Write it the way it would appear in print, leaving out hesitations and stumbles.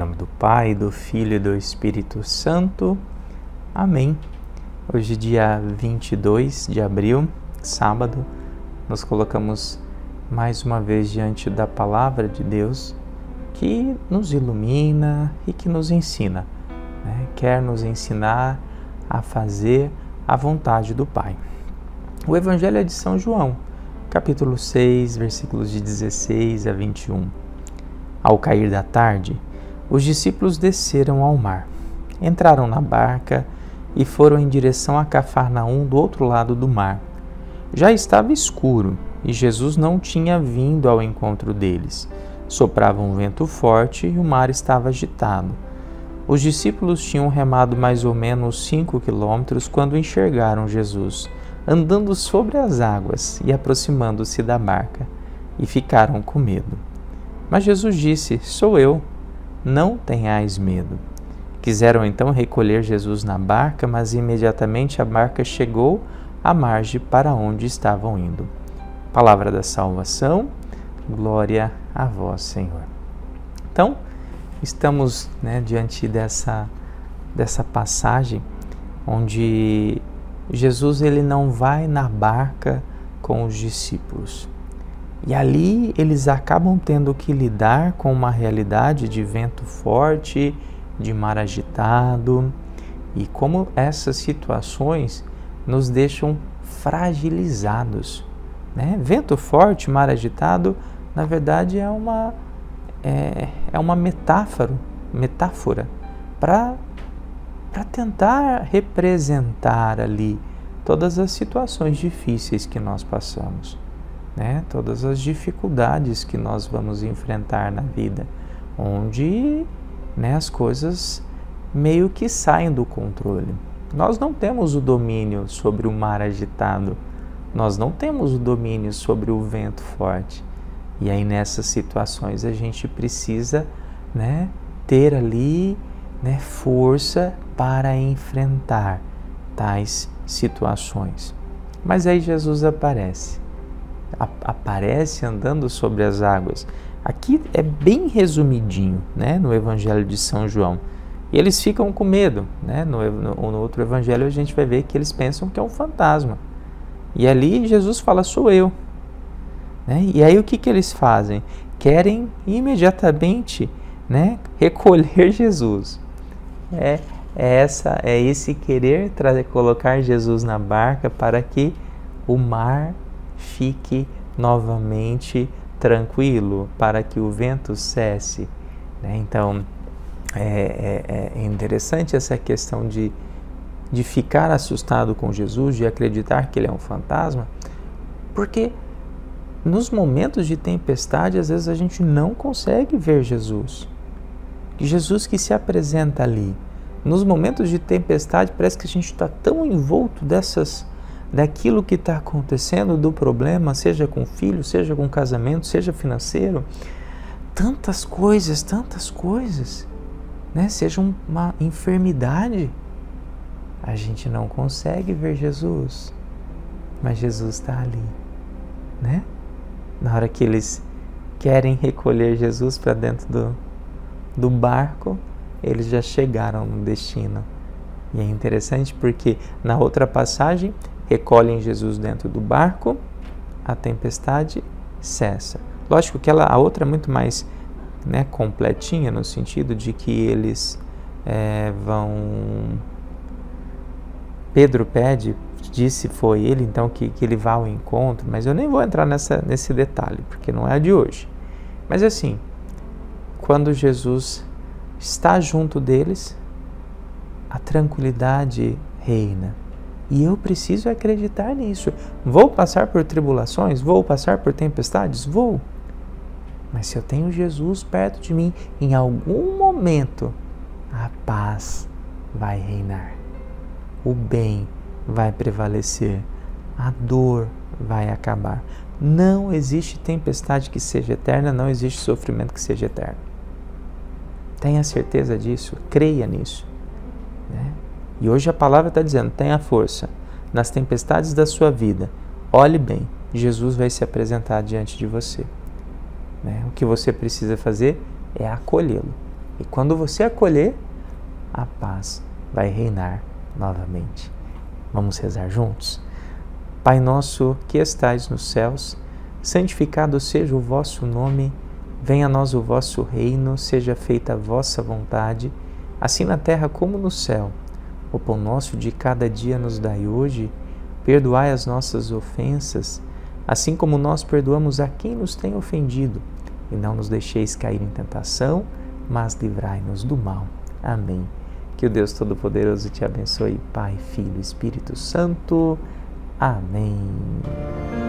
nome do Pai, do Filho e do Espírito Santo. Amém. Hoje, dia 22 de abril, sábado, nos colocamos mais uma vez diante da Palavra de Deus, que nos ilumina e que nos ensina, né? Quer nos ensinar a fazer a vontade do Pai. O Evangelho é de São João, capítulo 6, versículos de 16 a 21. Ao cair da tarde, os discípulos desceram ao mar, entraram na barca e foram em direção a Cafarnaum, do outro lado do mar. Já estava escuro e Jesus não tinha vindo ao encontro deles. Soprava um vento forte e o mar estava agitado. Os discípulos tinham remado mais ou menos 5 quilômetros quando enxergaram Jesus, andando sobre as águas e aproximando-se da barca, e ficaram com medo. Mas Jesus disse: "Sou eu, não tenhais medo." Quiseram então recolher Jesus na barca, mas imediatamente a barca chegou à margem para onde estavam indo. Palavra da salvação, glória a vós, Senhor. Então, estamos diante dessa passagem onde Jesus ele não vai na barca com os discípulos. E ali eles acabam tendo que lidar com uma realidade de vento forte, de mar agitado, e como essas situações nos deixam fragilizados, né? Vento forte, mar agitado, na verdade é uma metáfora para tentar representar ali todas as situações difíceis que nós passamos, né? Todas as dificuldades que nós vamos enfrentar na vida, onde as coisas meio que saem do controle. Nós não temos o domínio sobre o mar agitado, nós não temos o domínio sobre o vento forte. E aí nessas situações a gente precisa ter ali força para enfrentar tais situações. Mas aí Jesus aparece andando sobre as águas. Aqui é bem resumidinho, no Evangelho de São João. E eles ficam com medo, no outro Evangelho a gente vai ver que eles pensam que é um fantasma. E ali Jesus fala: "Sou eu." E aí o que eles fazem? Querem imediatamente recolher Jesus. É esse querer colocar Jesus na barca para que o mar fique novamente tranquilo, para que o vento cesse. Então, é interessante essa questão de ficar assustado com Jesus, de acreditar que ele é um fantasma, porque nos momentos de tempestade, às vezes a gente não consegue ver Jesus. Jesus que se apresenta ali. Nos momentos de tempestade, parece que a gente está tão envolto daquilo que está acontecendo, do problema, seja com filho, seja com casamento, seja financeiro, tantas coisas, seja uma enfermidade, a gente não consegue ver Jesus, mas Jesus está ali, Na hora que eles querem recolher Jesus para dentro do barco, eles já chegaram no destino. E é interessante porque na outra passagem, recolhem Jesus dentro do barco, a tempestade cessa. Lógico que a outra é muito mais completinha, no sentido de que eles Pedro foi ele então que ele vá ao encontro, mas eu nem vou entrar nesse detalhe, porque não é a de hoje. Mas assim, quando Jesus está junto deles, a tranquilidade reina. E eu preciso acreditar nisso. Vou passar por tribulações? Vou passar por tempestades? Vou. Mas se eu tenho Jesus perto de mim, em algum momento, a paz vai reinar. O bem vai prevalecer. A dor vai acabar. Não existe tempestade que seja eterna, não existe sofrimento que seja eterno. Tenha certeza disso, creia nisso. E hoje a palavra está dizendo: tenha força nas tempestades da sua vida. Olhe bem, Jesus vai se apresentar diante de você. O que você precisa fazer é acolhê-lo. E quando você acolher, a paz vai reinar novamente. Vamos rezar juntos? Pai nosso que estais nos céus, santificado seja o vosso nome, venha a nós o vosso reino, seja feita a vossa vontade, assim na terra como no céu. O pão nosso de cada dia nos dai hoje, perdoai as nossas ofensas, assim como nós perdoamos a quem nos tem ofendido, e não nos deixeis cair em tentação, mas livrai-nos do mal. Amém. Que o Deus Todo-Poderoso te abençoe, Pai, Filho e Espírito Santo. Amém.